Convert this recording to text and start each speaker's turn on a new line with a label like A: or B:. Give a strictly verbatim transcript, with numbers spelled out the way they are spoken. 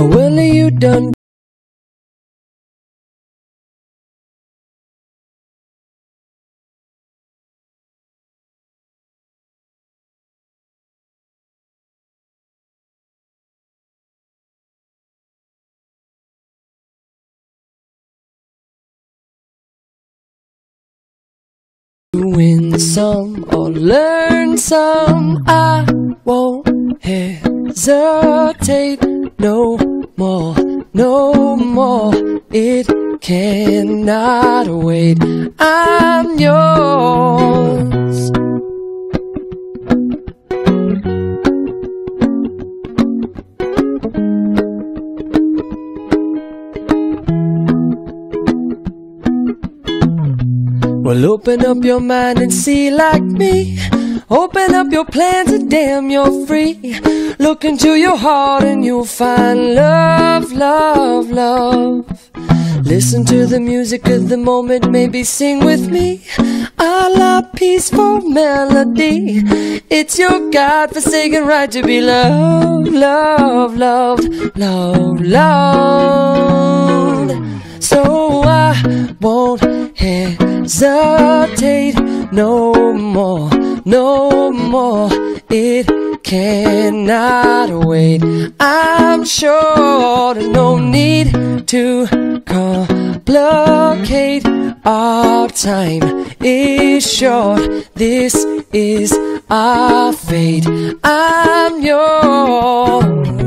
A: or will you done? Win some or learn some, I won't hesitate no more, no more. It cannot wait. I'm yours. Well, open up your mind and see like me. Open up your plans and damn, you're free. Look into your heart and you'll find love, love, love. Listen to the music of the moment, maybe sing with me. A la peaceful melody. It's your God-forsaken right to be loved, loved, loved, loved, loved. So I won't hesitate no more, no more. It cannot wait. I'm sure there's no need to complicate. Our time is short. This is our fate. I'm yours.